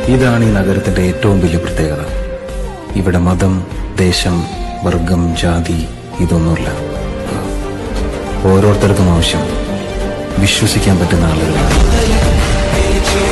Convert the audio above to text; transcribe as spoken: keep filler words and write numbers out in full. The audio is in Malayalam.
ഇതാണ് ഈ നഗരത്തിന്റെ ഏറ്റവും വലിയ പ്രത്യേകത. ഇവിടെ മതം, ദേശം, വർഗം, ജാതി ഇതൊന്നുമില്ല. ഓരോരുത്തർക്കും ആവശ്യം വിശ്വസിക്കാൻ പറ്റുന്ന ആളുകളാണ്.